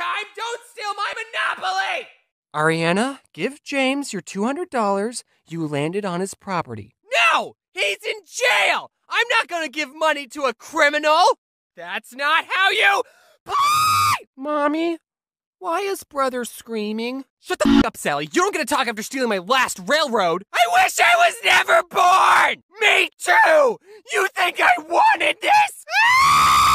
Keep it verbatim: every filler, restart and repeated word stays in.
time, don't steal my Monopoly! Ariana, give James your two hundred dollars. You landed on his property. No! He's in jail! I'm not gonna give money to a criminal! That's not how you play! Mommy, why is brother screaming? Shut the f up, Sally. You don't get to talk after stealing my last railroad. I wish I was never born! Me too! You think I wanted this? Ah!